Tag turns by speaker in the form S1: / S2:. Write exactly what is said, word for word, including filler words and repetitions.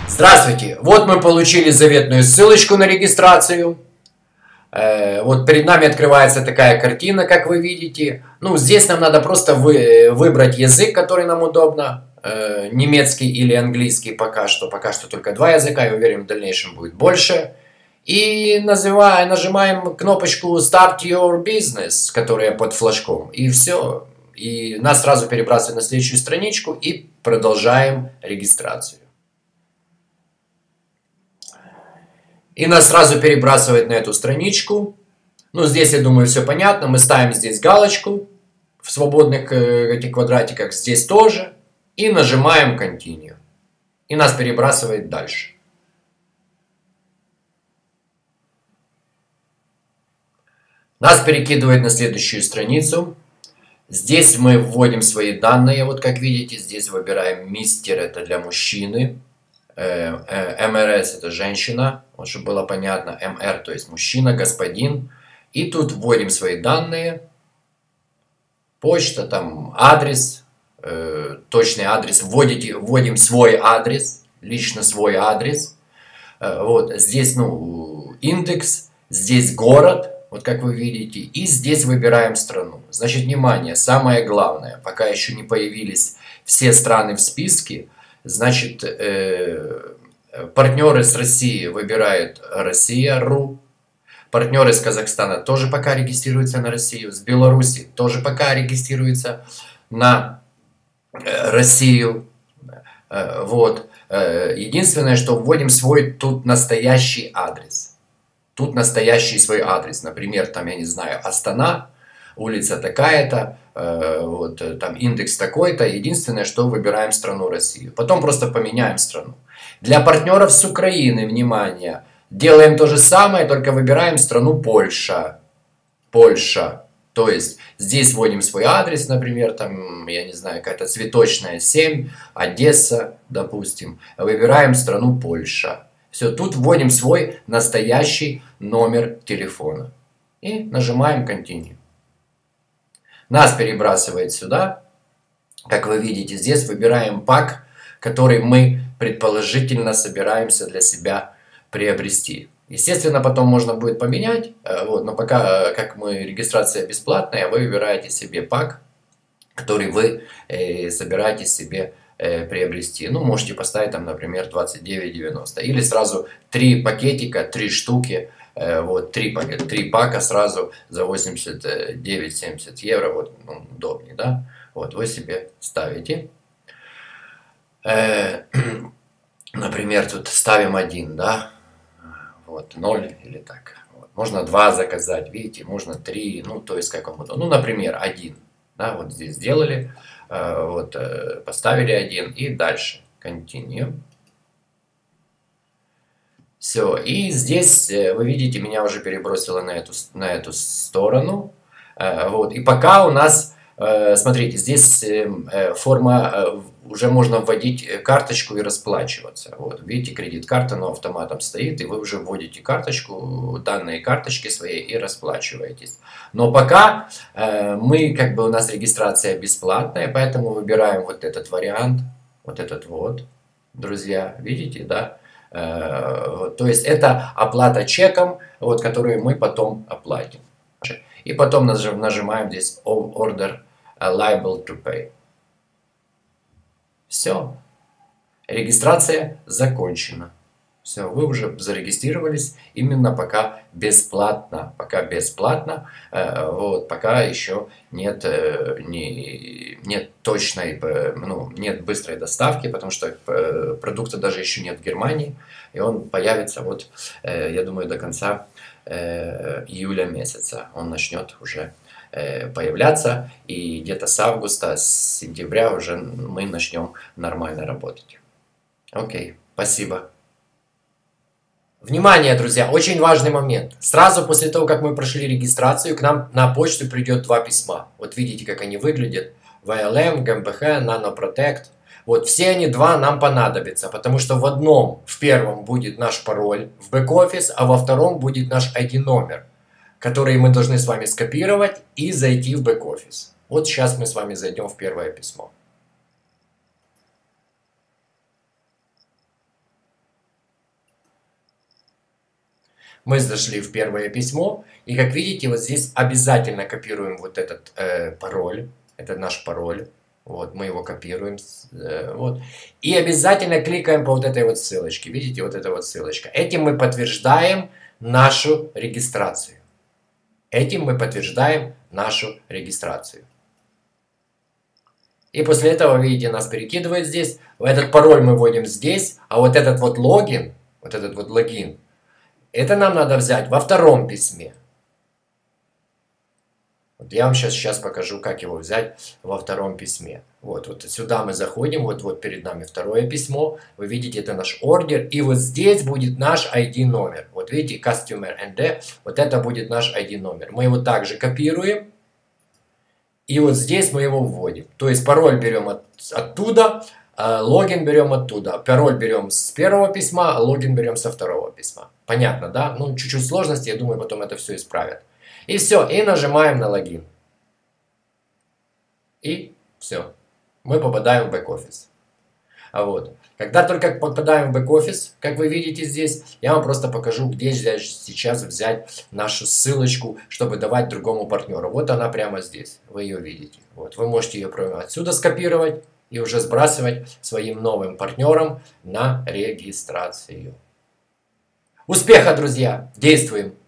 S1: Здравствуйте! Вот мы получили заветную ссылочку на регистрацию. Э, вот перед нами открывается такая картина, как вы видите. Ну, здесь нам надо просто вы, выбрать язык, который нам удобно. Э, немецкий или английский пока что. Пока что только два языка, я уверен, в дальнейшем будет больше. И называем, нажимаем кнопочку Start Your Business, которая под флажком. И все. И нас сразу перебрасывают на следующую страничку и продолжаем регистрацию. И нас сразу перебрасывает на эту страничку. Ну, здесь, я думаю, все понятно. Мы ставим здесь галочку в свободных э, этих квадратиках. Здесь тоже. И нажимаем Continue. И нас перебрасывает дальше. Нас перекидывает на следующую страницу. Здесь мы вводим свои данные. Вот как видите, здесь выбираем мистер, это для мужчины. эм эр эс это женщина, вот чтобы было понятно, эм эр то есть мужчина, господин. И тут вводим свои данные, почта, там адрес, э, точный адрес, вводите, вводим свой адрес, лично свой адрес. Э, вот здесь, ну, индекс, здесь город, вот как вы видите, и здесь выбираем страну. Значит, внимание, самое главное, пока еще не появились все страны в списке. Значит, э, партнеры с России выбирают Россия.ру. Партнеры с Казахстана тоже пока регистрируются на Россию. С Беларуси тоже пока регистрируются на э, Россию. Э, вот. Э, единственное, что вводим свой тут настоящий адрес. Тут настоящий свой адрес. Например, там, я не знаю, Астана, улица такая-то. Вот, там индекс такой-то. Единственное, что выбираем страну Россию. Потом просто поменяем страну. Для партнеров с Украины, внимание, делаем то же самое, только выбираем страну Польша. Польша. То есть здесь вводим свой адрес, например, там, я не знаю, какая-то Цветочная семь, Одесса, допустим. Выбираем страну Польша. Все, тут вводим свой настоящий номер телефона. И нажимаем Continue. Нас перебрасывает сюда. Как вы видите, здесь выбираем пак, который мы предположительно собираемся для себя приобрести. Естественно, потом можно будет поменять. Вот, но пока, как мы, регистрация бесплатная, вы выбираете себе пак, который вы э, собираетесь себе э, приобрести. Ну, можете поставить там, например, двадцать девять девяносто. Или сразу три пакетика, три штуки. Вот, три, три пака сразу за восемьдесят девять семьдесят евро, вот, ну, удобнее, да? Вот, вы себе ставите. Э, например, тут ставим один, да? Вот, ноль или так. Вот. Можно два заказать, видите, можно три, ну, то есть, как вам удобно. Ну, например, один, да, вот здесь сделали, э, вот, э, поставили один и дальше. Continue. Все, и здесь, вы видите, меня уже перебросило на эту, на эту сторону. Вот, и пока у нас, смотрите, здесь форма, уже можно вводить карточку и расплачиваться. Вот, видите, кредит-карта, но автоматом стоит, и вы уже вводите карточку, данные карточки своей и расплачиваетесь. Но пока мы, как бы у нас регистрация бесплатная, поэтому выбираем вот этот вариант, вот этот вот, друзья, видите, да? То есть это оплата чеком, вот, которую мы потом оплатим. И потом нажимаем здесь Order Liable to Pay. Все. Регистрация закончена. Все, вы уже зарегистрировались именно пока бесплатно. Пока бесплатно, вот, пока еще нет, не, нет точной, ну, нет быстрой доставки, потому что продукта даже еще нет в Германии. И он появится, вот, я думаю, до конца июля месяца. Он начнет уже появляться. И где-то с августа, с сентября уже мы начнем нормально работать. Окей, спасибо. Внимание, друзья, очень важный момент. Сразу после того, как мы прошли регистрацию, к нам на почту придет два письма. Вот видите, как они выглядят. ви эл эм, джи эм пэ ха, NanoProtect. Вот все они два нам понадобятся, потому что в одном, в первом будет наш пароль в бэк-офис, а во втором будет наш ай ди-номер, который мы должны с вами скопировать и зайти в бэк-офис. Вот сейчас мы с вами зайдем в первое письмо. Мы зашли в первое письмо, и как видите, вот здесь обязательно копируем вот этот э, пароль. Это наш пароль. Вот, мы его копируем. Э, вот. И обязательно кликаем по вот этой вот ссылочке. Видите, вот эта вот ссылочка. Этим мы подтверждаем нашу регистрацию. Этим мы подтверждаем нашу регистрацию. И после этого, видите, нас перекидывает здесь. Этот пароль мы вводим здесь, а вот этот вот логин, вот этот вот логин, это нам надо взять во втором письме. Вот я вам сейчас, сейчас покажу, как его взять во втором письме. Вот, вот сюда мы заходим, вот, вот перед нами второе письмо. Вы видите, это наш ордер. И вот здесь будет наш ай ди номер. Вот видите, Customer эн ди. Вот это будет наш ай ди номер. Мы его также копируем. И вот здесь мы его вводим. То есть пароль берем от, оттуда, логин берем оттуда. Пароль берем с первого письма, логин берем со второго письма. Понятно, да? Ну, чуть-чуть сложности, я думаю, потом это все исправят. И все, и нажимаем на логин. И все. Мы попадаем в бэк-офис. А вот. Когда только попадаем в бэк-офис, как вы видите здесь, я вам просто покажу, где взять, сейчас взять нашу ссылочку, чтобы давать другому партнеру. Вот она прямо здесь. Вы ее видите. Вот. Вы можете ее прямо отсюда скопировать и уже сбрасывать своим новым партнерам на регистрацию. Успеха, друзья! Действуем!